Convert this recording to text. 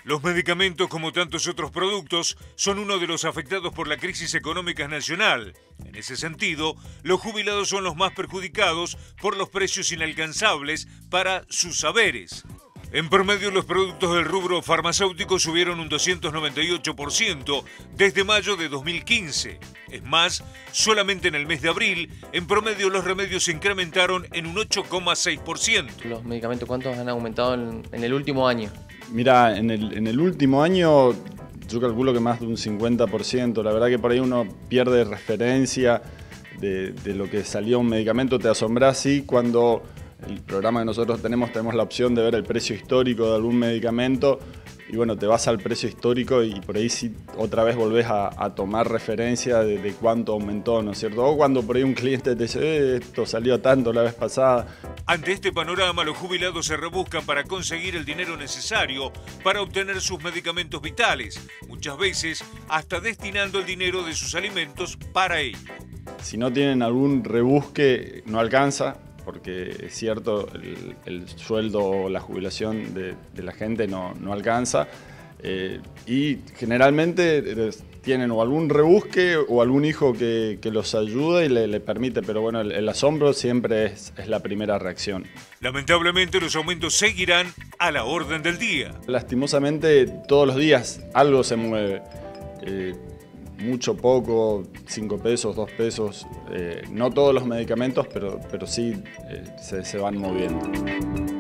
Los medicamentos, como tantos otros productos, son uno de los afectados por la crisis económica nacional. En ese sentido, los jubilados son los más perjudicados por los precios inalcanzables para sus saberes. En promedio, los productos del rubro farmacéutico subieron un 298% desde mayo de 2015. Es más, solamente en el mes de abril, en promedio los remedios se incrementaron en un 8,6%. ¿Los medicamentos cuántos han aumentado en el último año? Mira, en el último año yo calculo que más de un 50%. La verdad que por ahí uno pierde referencia de lo que salía un medicamento. Te asombrás, sí, cuando el programa que nosotros tenemos la opción de ver el precio histórico de algún medicamento y bueno, te vas al precio histórico y por ahí sí otra vez volvés a tomar referencia de cuánto aumentó, ¿no es cierto? O cuando por ahí un cliente te dice, esto salió tanto la vez pasada. Ante este panorama, los jubilados se rebuscan para conseguir el dinero necesario para obtener sus medicamentos vitales, muchas veces hasta destinando el dinero de sus alimentos para ello. Si no tienen algún rebusque, no alcanza, porque es cierto, el sueldo o la jubilación de la gente no alcanza. Y generalmente tienen o algún rebusque o algún hijo que los ayuda y le permite, pero bueno, el asombro siempre es la primera reacción. Lamentablemente los aumentos seguirán a la orden del día. Lastimosamente todos los días algo se mueve. Mucho, poco, 5 pesos, 2 pesos, no todos los medicamentos, pero sí se van moviendo.